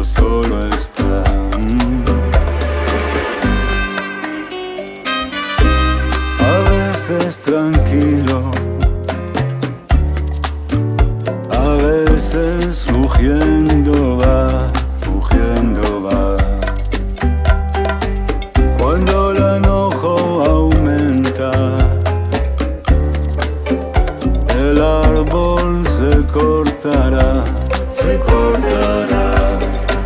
solo está. A veces tranquilo, a veces rugiendo va, rugiendo va. Cuando el enojo aumenta, el árbol se cortará, se cortará.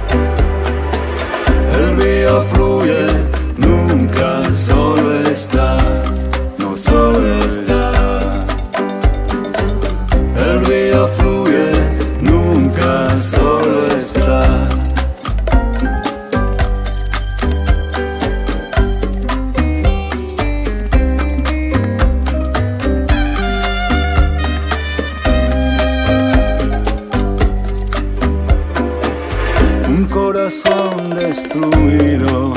El río fluye, nunca solo está, no solo está. El río fluye, nunca solo está. Un corazón destruido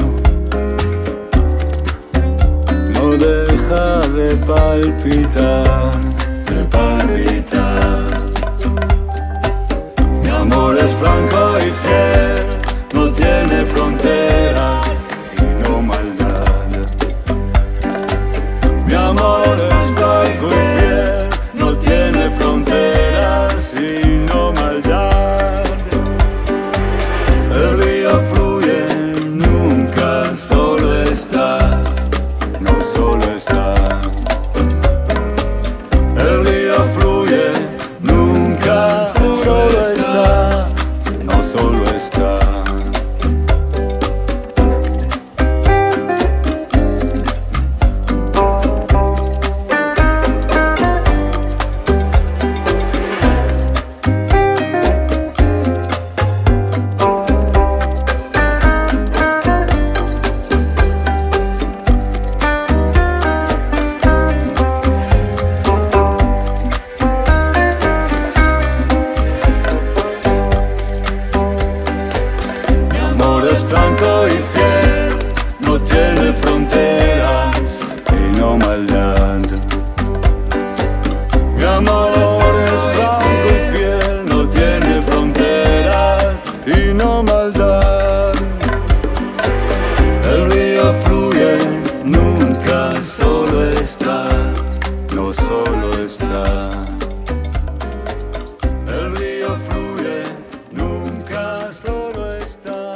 no deja de palpitar, de palpitar. Mi amor es franco y fiel, no tiene fronteras y no maldad. Mi amor es franco y fiel, no tiene fronteras y no maldad. El río fluye, nunca solo está, no solo está. El río fluye, nunca solo está, no solo está. Franco y fiel, no tiene fronteras y no maldad. Mi amor es franco y fiel, no tiene fronteras y no maldad. El río fluye, nunca solo está, no solo está. El río fluye, nunca solo está.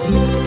Costa